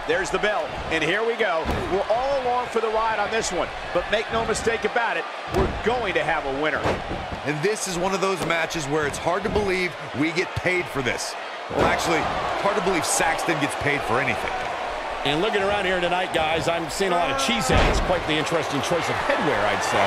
There's the bell, and here we go. We're all along for the ride on this one, but make no mistake about it, we're going to have a winner. And this is one of those matches where it's hard to believe we get paid for this. Well, actually, hard to believe Saxton gets paid for anything. And looking around here tonight, guys, I'm seeing a lot of cheeseheads. Quite the interesting choice of headwear, I'd say.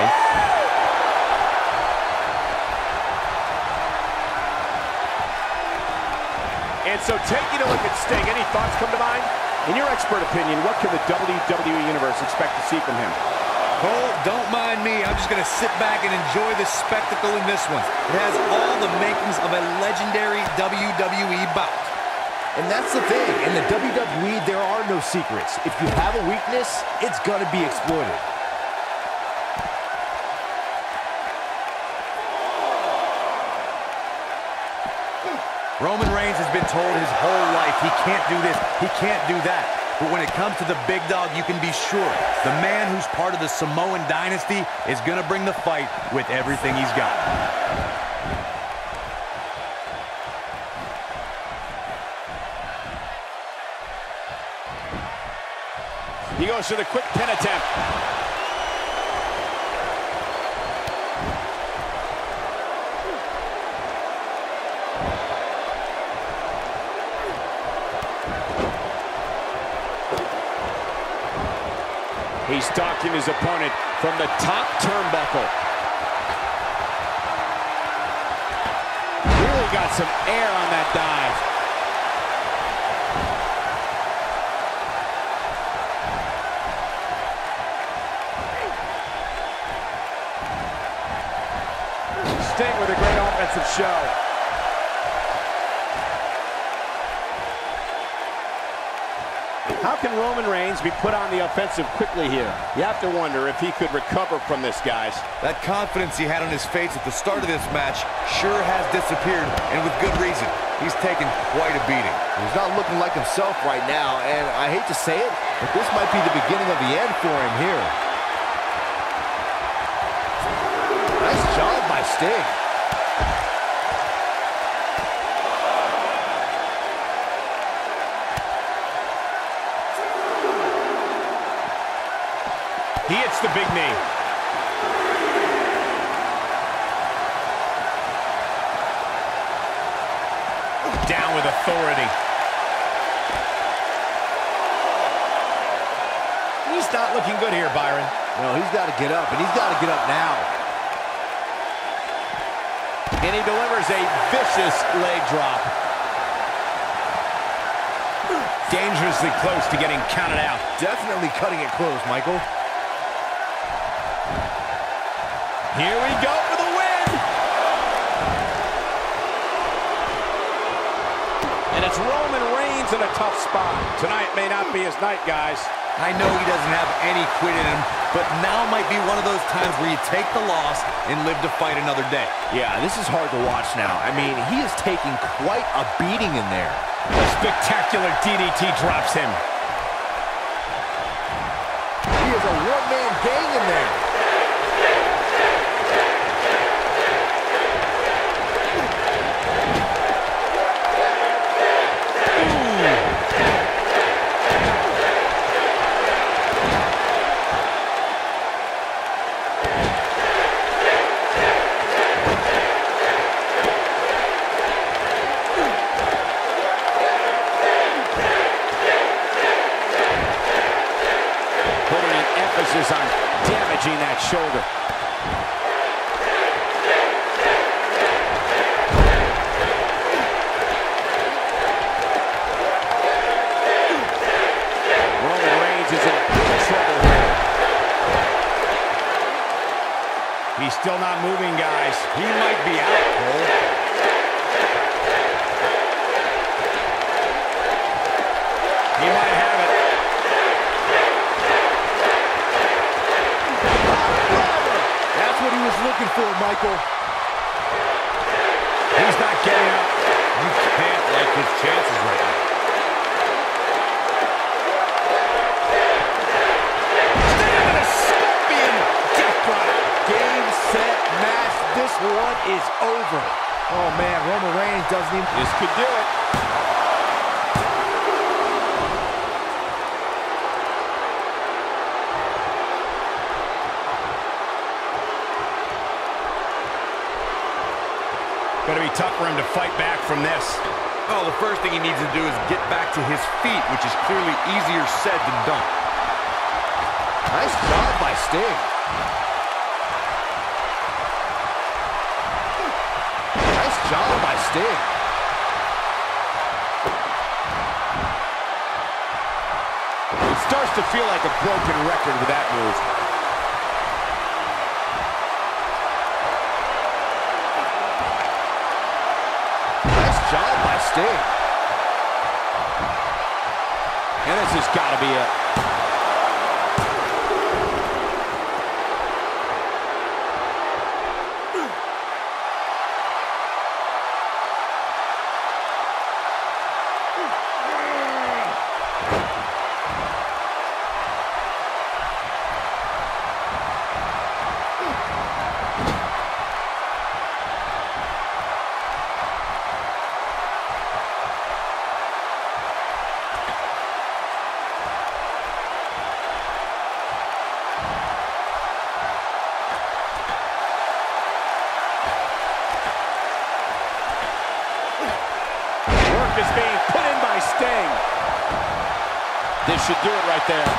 And so taking a look at Sting, any thoughts come to mind? In your expert opinion, what can the WWE Universe expect to see from him? Cole, don't mind me. I'm just going to sit back and enjoy the spectacle in this one. It has all the makings of a legendary WWE bout. And that's the thing. In the WWE, there are no secrets. If you have a weakness, it's going to be exploited. Roman Reigns has been told his whole life he can't do this, he can't do that. But when it comes to the big dog, you can be sure the man who's part of the Samoan dynasty is going to bring the fight with everything he's got. He goes for the quick pin attempt. He's stalking his opponent from the top turnbuckle. Really got some air on that dive. Sting with a great offensive show. How can Roman Reigns be put on the offensive quickly here? You have to wonder if he could recover from this, guys. That confidence he had on his face at the start of this match sure has disappeared, and with good reason. He's taken quite a beating. He's not looking like himself right now, and I hate to say it, but this might be the beginning of the end for him here. Nice job by Sting. He hits the big knee. Down with authority. He's not looking good here, Byron. No, he's got to get up, and he's got to get up now. And he delivers a vicious leg drop. Dangerously close to getting counted out. Definitely cutting it close, Michael. Here we go for the win! And it's Roman Reigns in a tough spot. Tonight may not be his night, guys. I know he doesn't have any quit in him, but now might be one of those times where you take the loss and live to fight another day. Yeah, this is hard to watch now. I mean, he is taking quite a beating in there. A spectacular DDT drops him. He is a one-man gang in there. On damaging that shoulder. Roman Reigns is in big trouble here. He's still not moving, guys. He might be out, Cole. He might have it. That's what he was looking for, Michael. He's not getting up. You can't like his chances right now. Sting with a scorpion death drop. Game, set, match. This one is over. Oh, man, Roman Reigns doesn't even... This could do it. Gonna be tough for him to fight back from this. Well, the first thing he needs to do is get back to his feet, which is clearly easier said than done. Nice job by Sting. Nice job by Sting. It starts to feel like a broken record with that move. Nice job by Sting. And this has got to be it. Is being put in by Sting. This should do it right there.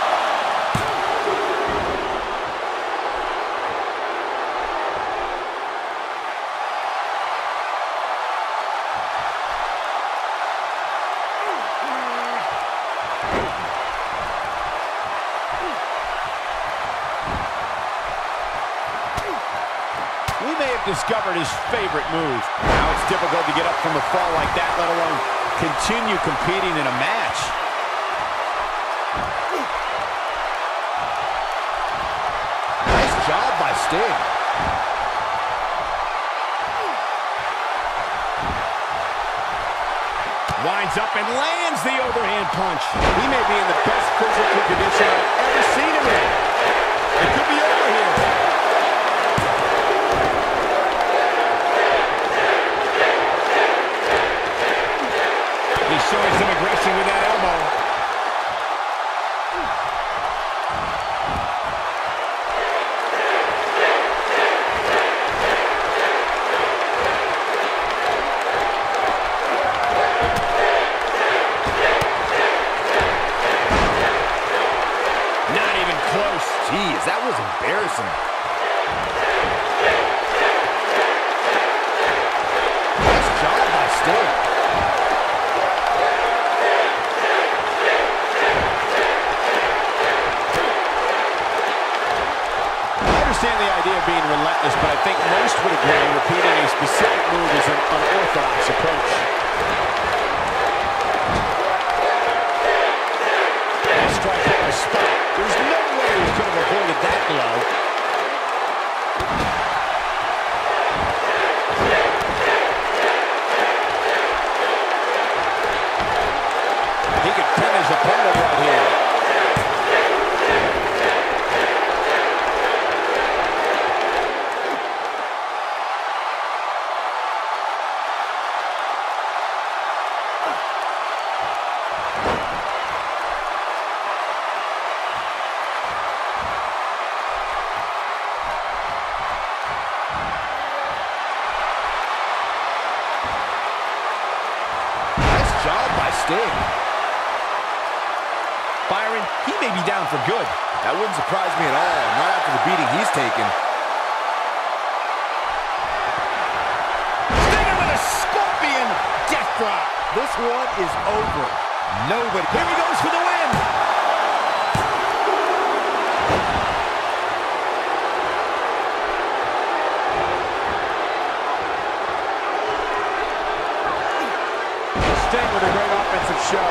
We may have discovered his favorite move. Now it's difficult to get up from a fall like that, let alone continue competing in a match. Nice job by Sting. Winds up and lands the overhand punch. He may be in the best physical condition I've ever seen him in. It could be over here. He's showing some aggression with that elbow. Not even close. Jeez, that was embarrassing. Nice job by Sting. I understand the idea of being relentless, but I think most would agree repeating a specific move is an unorthodox approach. That strike on the spot. There's no way he could have avoided that blow. He could pin his opponent right here. Job by Sting. Byron, he may be down for good. That wouldn't surprise me at all, not after the beating he's taken. Stinger with a scorpion death drop. This one is over. Nobody. Here he goes for the win. Sting with a great offensive show.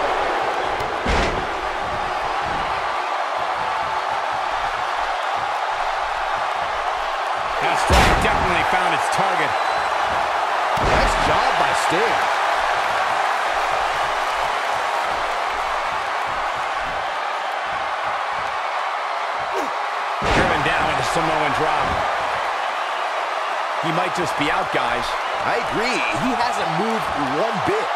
That strike definitely found its target. Nice job by Sting. Driven down with a Samoan drop. He might just be out, guys. I agree. He hasn't moved one bit.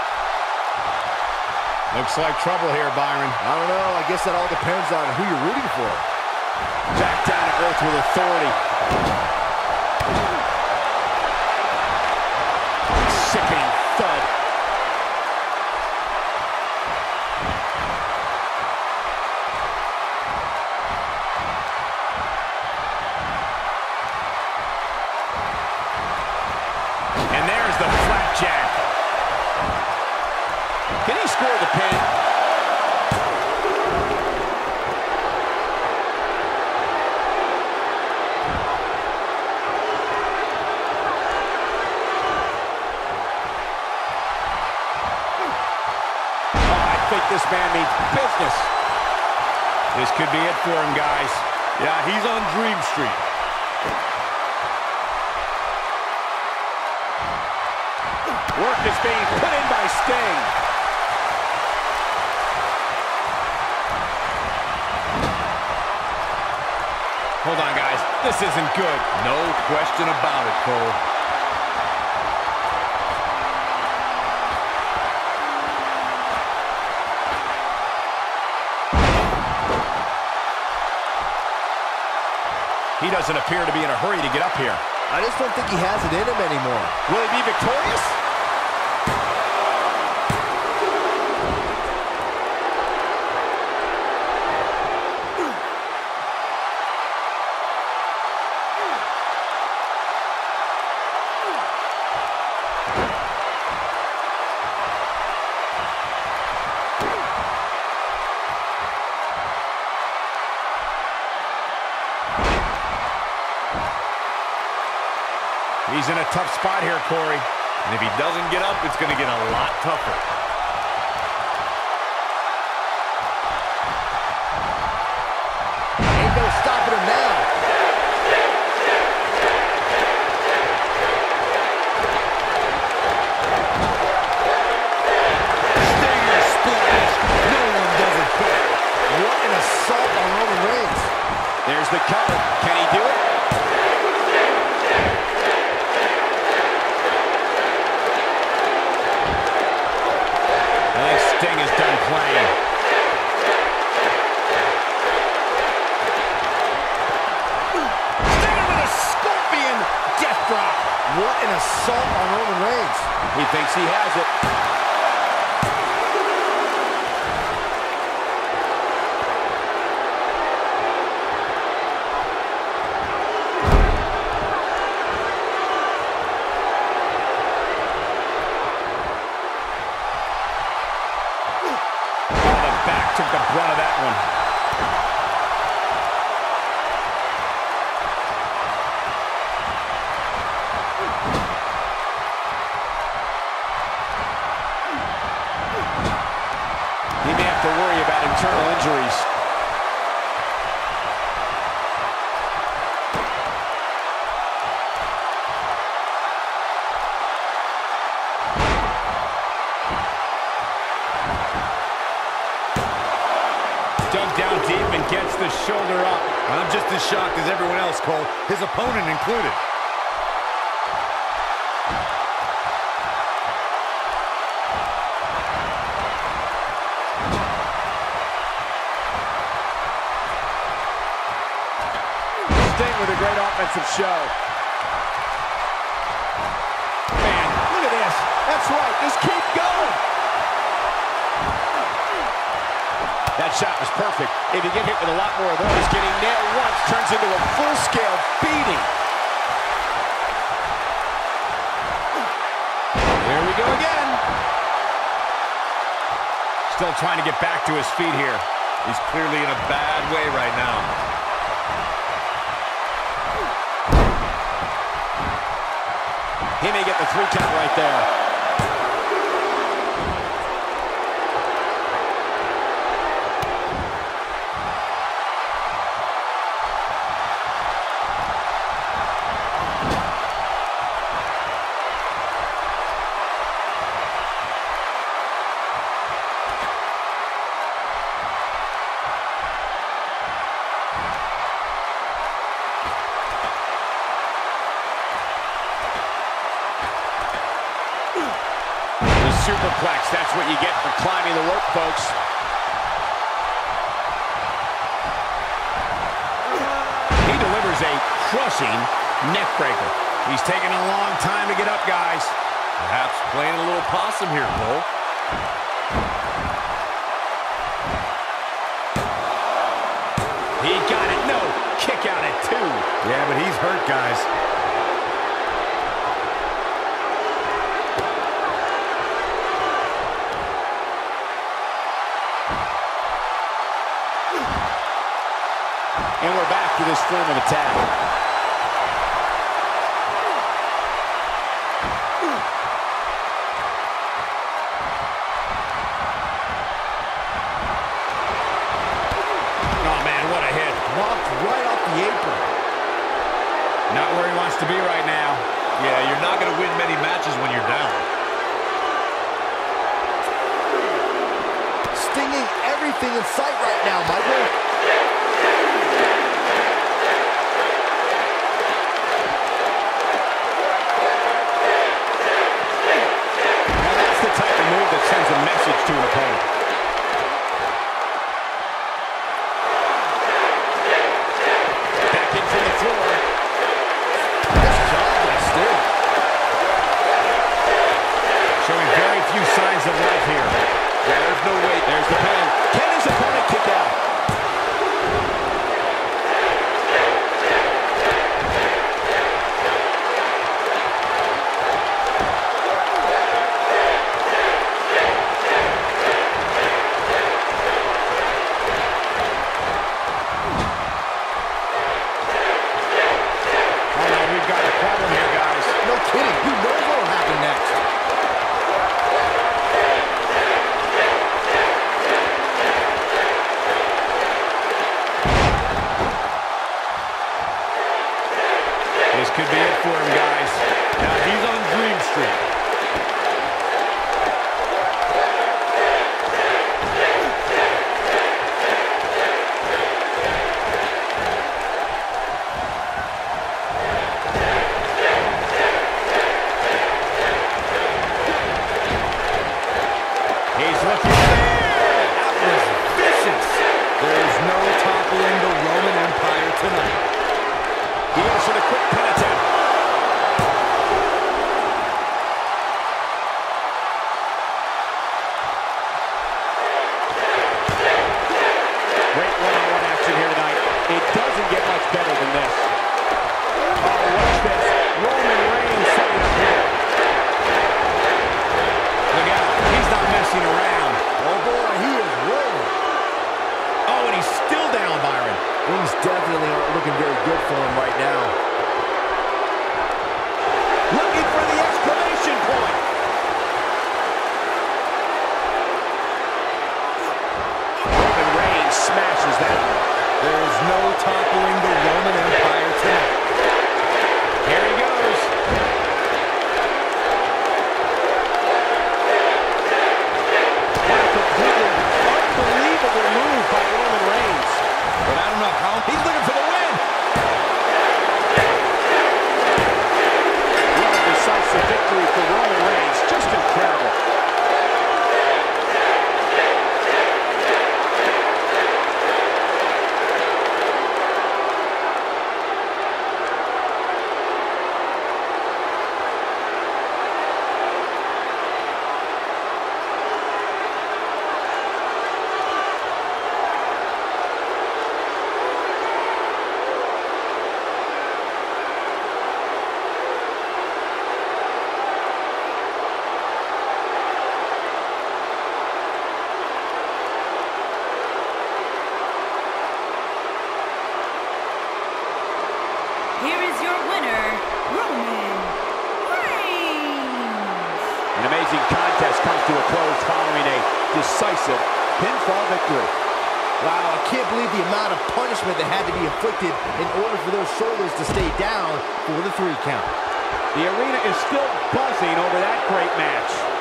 Looks like trouble here, Byron. I don't know. I guess that all depends on who you're rooting for. Back down to earth with authority. And there's the flapjack. Can he score the pin? I think this man means business. This could be it for him, guys. Yeah, he's on Dream Street. Work is being put in by Sting. Hold on, guys. This isn't good. No question about it, Cole. He doesn't appear to be in a hurry to get up here. I just don't think he has it in him anymore. Will he be victorious? He's in a tough spot here, Corey. And if he doesn't get up, it's going to get a lot tougher. Ain't no stopping him now. Stinger splash. No one does it better. What an assault on Roman Reigns. There's the cover. Can he do it? Sting is done playing. Stinger with a scorpion death drop. What an assault on Roman Reigns. He thinks he has it. Took the brunt of that one. He may have to worry about internal injuries. Dug down deep and gets the shoulder up. I'm just as shocked as everyone else, Cole, his opponent included. Sting with a great offensive show. Man, look at this. That's right. Just keep going. That shot was perfect. If you get hit with a lot more of those, getting nailed once turns into a full-scale beating. Here we go again. Still trying to get back to his feet here. He's clearly in a bad way right now. He may get the 3 count right there. Superplex, that's what you get for climbing the rope, folks. He delivers a crushing neck breaker. He's taking a long time to get up, guys. Perhaps playing a little possum here, Cole. He got it. No, kick out at 2. Yeah, but he's hurt, guys. form of attack. Oh, man, what a hit. Knocked right off the apron. Not where he wants to be right now. Yeah, you're not going to win many matches when you're down. Stinging everything in sight right now, Michael. Now that's the type of move that sends a message to an opponent. Back in from the floor. Nice job by Sting. Showing very few signs of life here. Yeah, there's no way. There's the pin. Can his opponent kick out? Oh, no, we've got a problem here, guys. No kidding. Who knows what will happen next? This could be it for him, guys. Now he's on Dream Street. He's looking there. That was vicious. There's no toppling the Roman Empire tonight. He goes for the quick pin attempt. Great one-on-one action here tonight. It doesn't get much better than this. Oh, watch this. Roman Reigns setting up here. Look out. He's not messing around. Oh boy, he is rolling. Oh, and he's still down, Byron. Things definitely aren't looking very good for him right now. Looking for the exclamation point. Roman Reigns smashes that one. There's no toppling the Roman Empire tonight. Here he goes. What a completely unbelievable move by Roman Reigns. But I don't know how. He's looking for the win. What a decisive victory for Roman Reigns. Just incredible. Here is your winner, Roman Reigns. An amazing contest comes to a close following a decisive pinfall victory. Wow, I can't believe the amount of punishment that had to be inflicted in order for those shoulders to stay down for the 3 count. The arena is still buzzing over that great match.